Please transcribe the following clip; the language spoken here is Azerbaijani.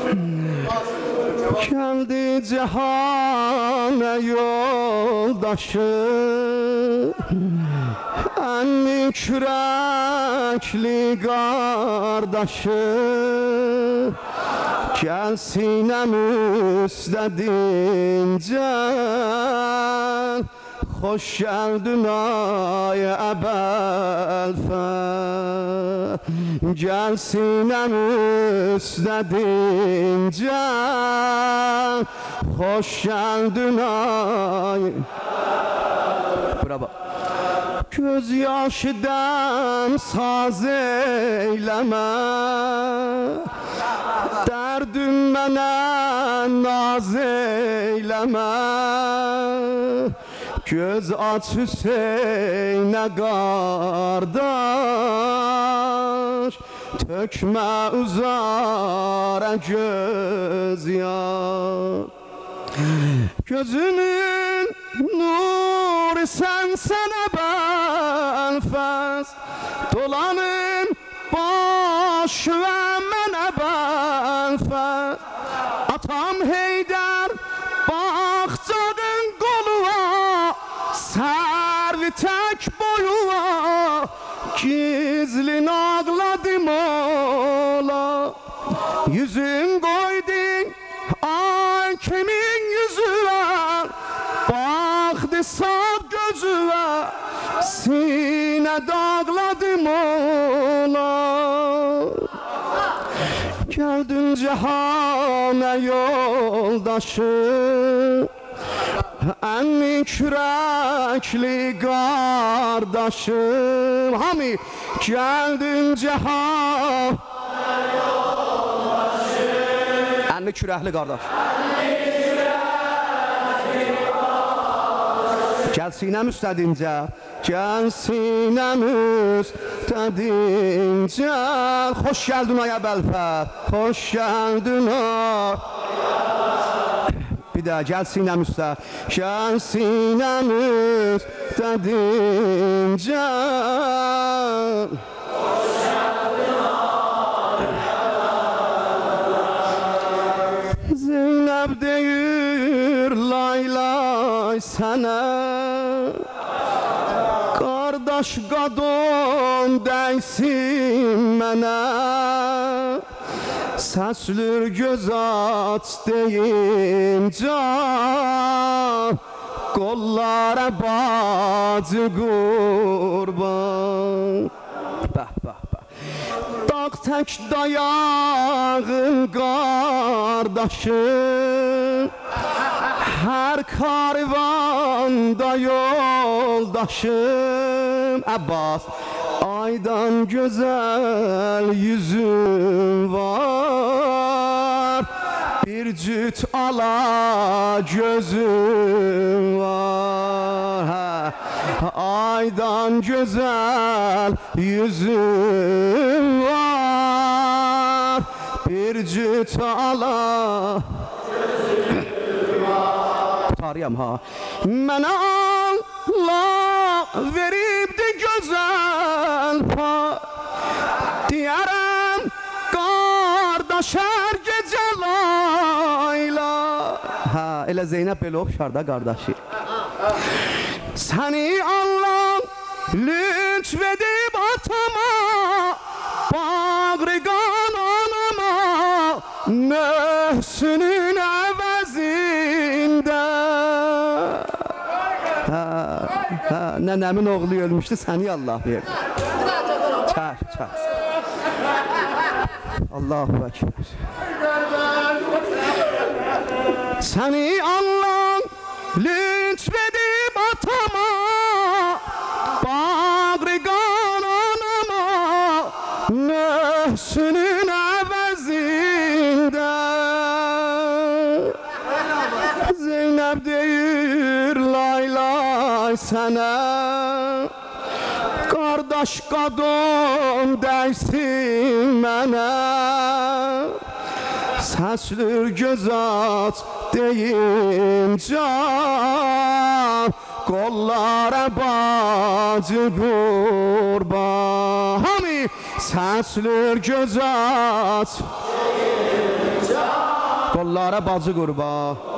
Geldi cihana yoldaşı, enli kürekli kardeşi. Gel sinem üstledince, hoş geldin ay ebelfe. Gel sinem üstledince, hoş geldin ay. Bravo. Göz yaşı dem saz eyleme, derdim mənə naz eyleme. Göz aç Hüseyn'e kardeş, tökme uzara göz yaş. Gözünün nuru sensene belfez, dolanın baş ve mene belfez. Atam Heydər baxcadın qoluğa, servi tek boyuğa, gizlin ağladım ola. Yüzün koydun ay kimin yüzüne, baktı sağ gözüne, sine dağladım ola. Geldin cihana yoldaşı, enli kürekli kardeşim. Hami geldin cihana yoldaşı, enli kürekli kardeş. Gel sinem üstledince, gel sinem üstledince, hoş geldin ay ebelfe, hoş geldin ay. Bir daha gel sinem üstə, gel sinem üstledince, hoş geldin ay. Zeynep deyir lay lay sana, kardeş qadın dəysin mənə. Səslür göz aç deyincə, qollara bacı qurban. Bəh, bəh, bəh. Dağ tək dayağın qardaşın, her karvanda yoldaşım. Abbas, aydan güzel yüzün var, bir cüt ala gözün var. Aydan güzel yüzün var, bir cüt ala gözün var. Tarıyam ha. Mənə Allah veribdi gözəl pay, deyərəm qardaş hər gecə layla. Ha, elə Zeynəb belə oxşar da qardaşı. Səni Allah lütf edib atama, bağrıqan anama, nöhsünün əvəzində. Nənəmin oğlu ölmüşdü, səni Allah verdi. Çək, çək. Allahu Ekber. Səni Allah lütf edib atama, bağrıqan anama, nöhsünün əvəzində. Zeynəb deyir lay lay sənə, qardaş qadın dəysin mənə. Səslür göz aç deyincə, qollara bacı qurban. Hami səslür göz aç deyincə, Güllara bacı qurban.